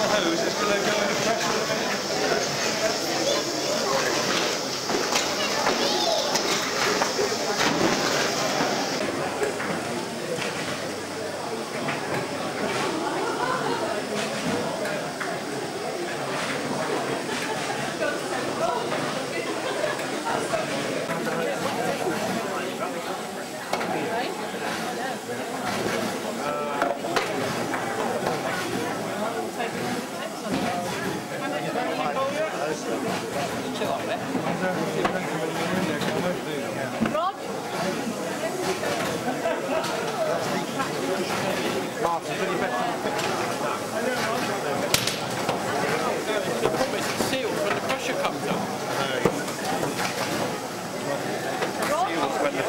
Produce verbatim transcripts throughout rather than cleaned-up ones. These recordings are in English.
hose is going to go in the pressure. Martin, pretty better. The problem is it's sealed when the pressure comes up. Seals when the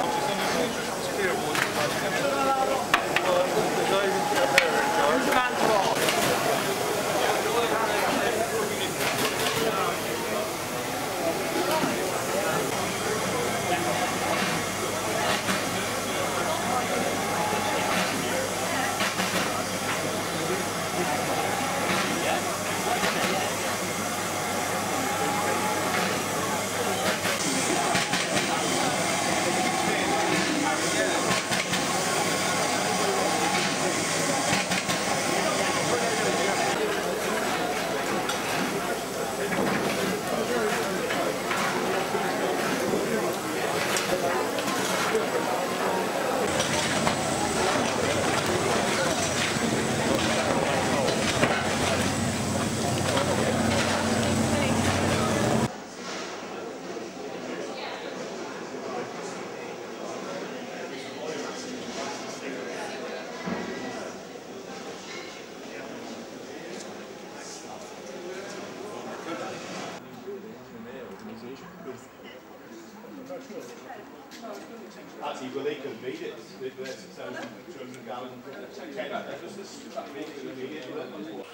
Actually, well, they could beat it. They're six thousand two hundred gallon tank. That's just that really could beat it.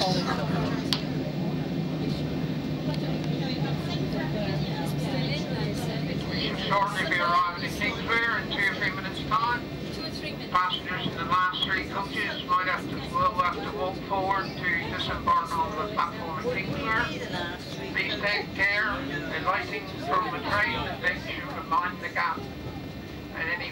Shortly be arriving at Kingswear in two or three minutes' time. Passengers in the last three coaches might have to, will have to walk forward to disembark on the platform at Kingswear. Please take care. The lighting from the train and then should remind the gap. And any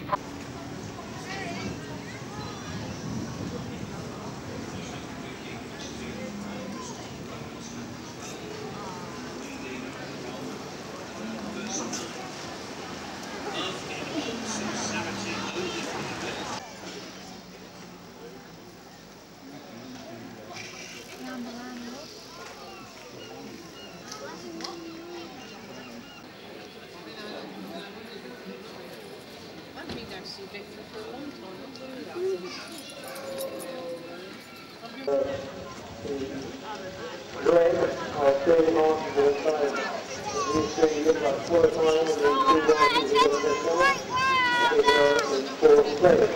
Greg, I'll stay on the side. You say you get about four time and then two guys you go to this one. They are in fourth place.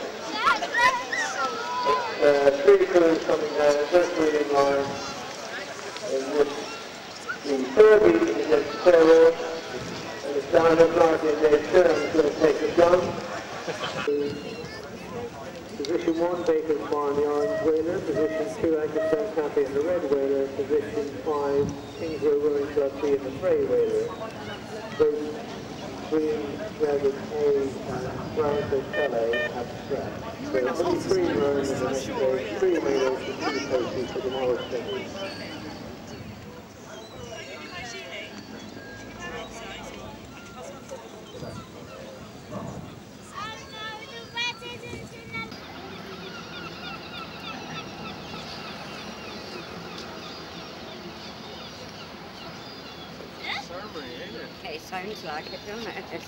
Uh, three crews coming down, first reading line. In which the Torbay against Torbay. And it's downhill Clark in their turn is going to take the gun. Position one, Baker's Bar and the Orange Whaler. Position two, Anchorstone Cafe and the Red Whaler. Position five, Kingsway Rowing Club B and the Frey Whaler. Both Green Dragon A and Brown Hotel abstract. So only three rowing in the next day, three whalers and two coaches for tomorrow's session. It sounds like it, doesn't it?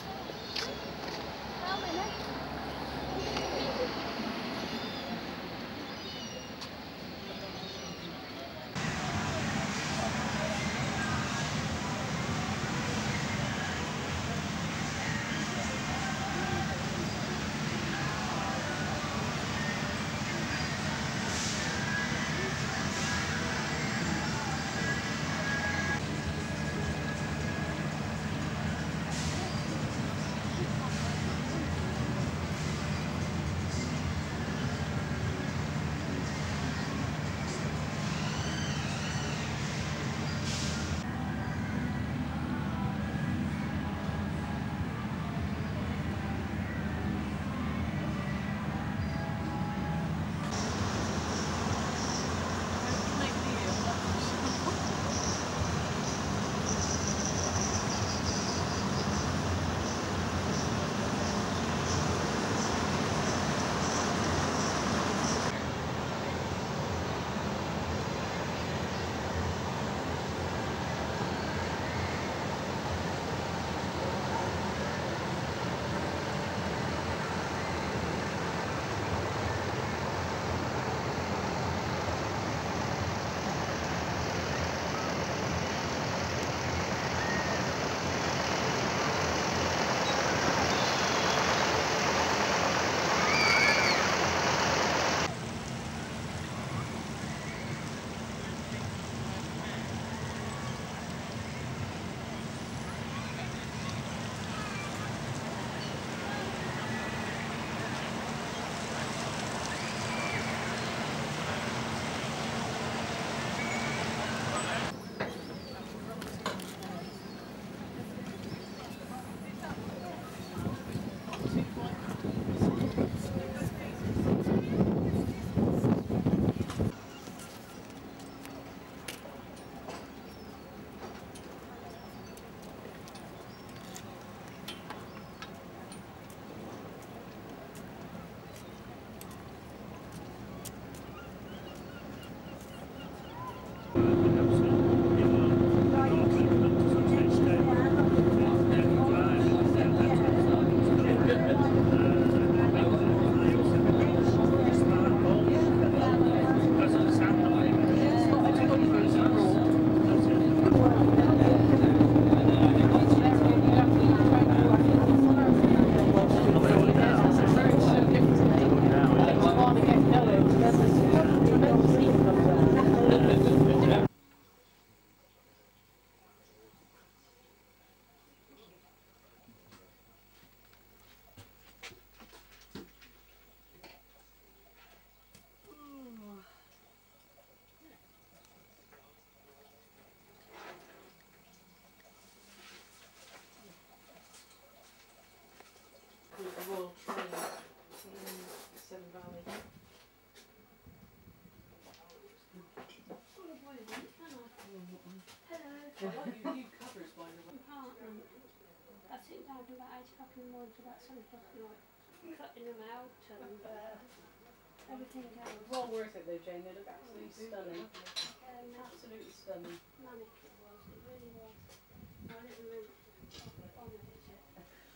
I sit down from about eight o'clock in the morning to about seven o'clock at night, cutting them out and uh, everything else. Well worth it though, Jane. They look absolutely stunning. Um, Absolutely stunning. Manic it was, it really was. I didn't really on with it yet.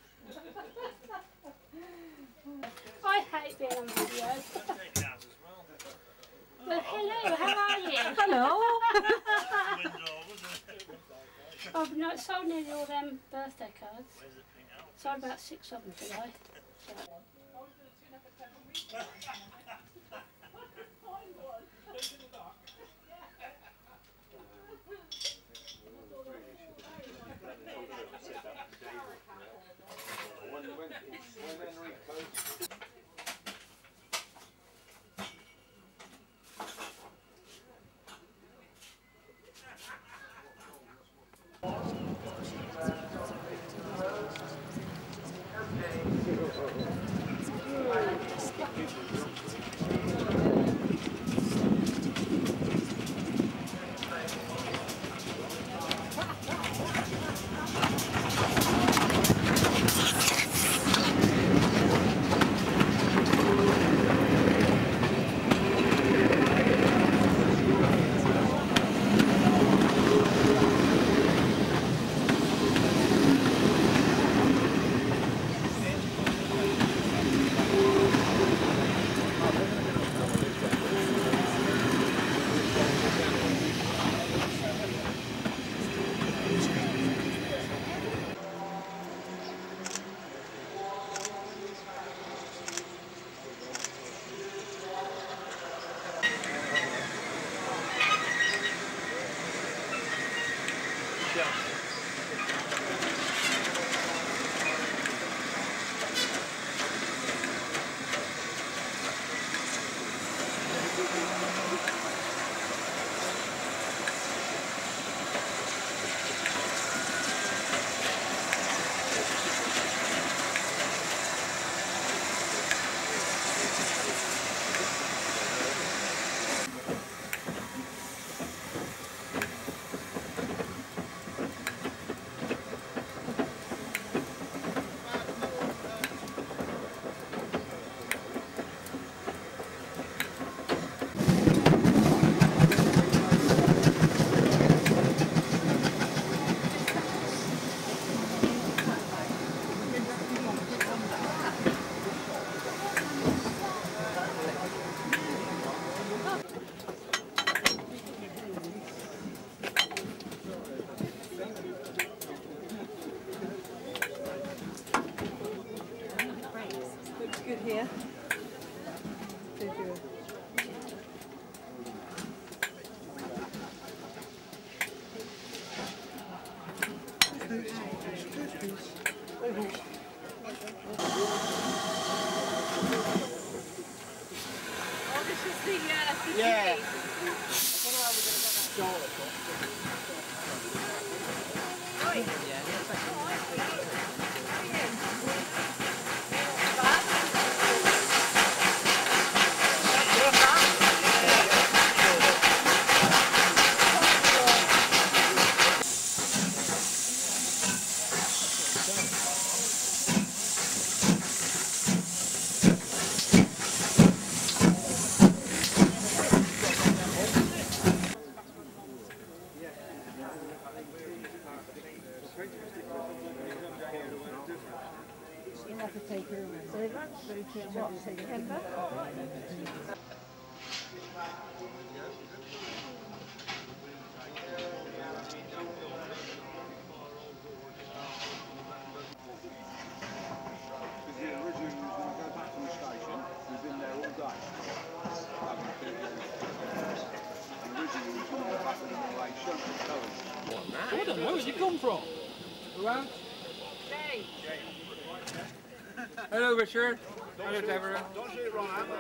I hate being on video. Well, hello, how are you? Hello. I've not sold nearly all them birthday cards. Sold about six of them today. So. Good here. Thank you. Oh, this is the uh, Yeah. You'll have to take her over. So they've actually taken her back. Gordon, where has he come from? Jane. Hello, Richard. Hello, Deborah. Don't shoot it wrong, I'm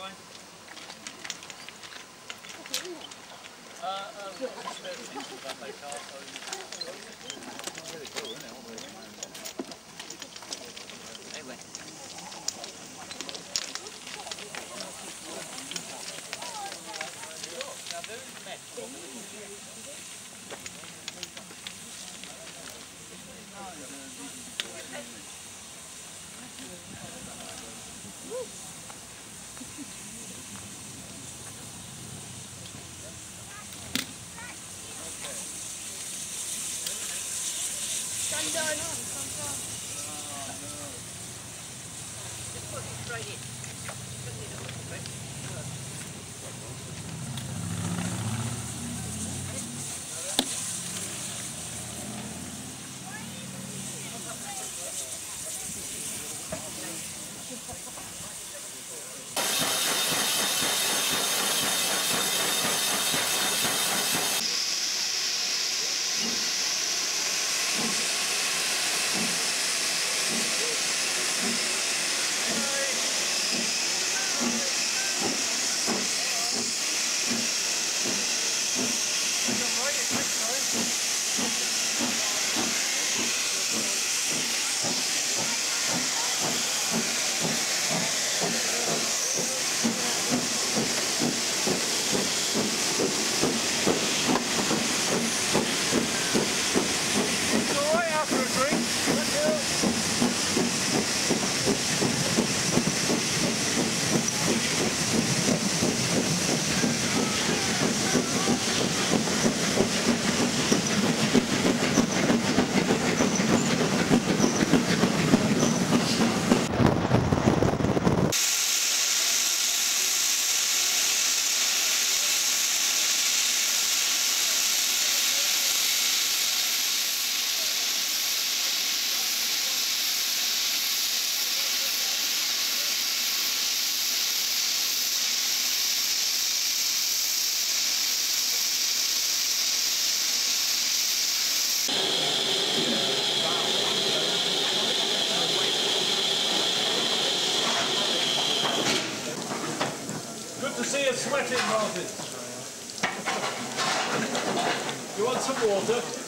Brian? Uh, um, just spare things for that late car, so... Really cool, isn't it? Anyway. Now, there's a mess. Sundown. Just put it straight in. Don't need to look for it. Good to see you sweating, Martin. You want some water?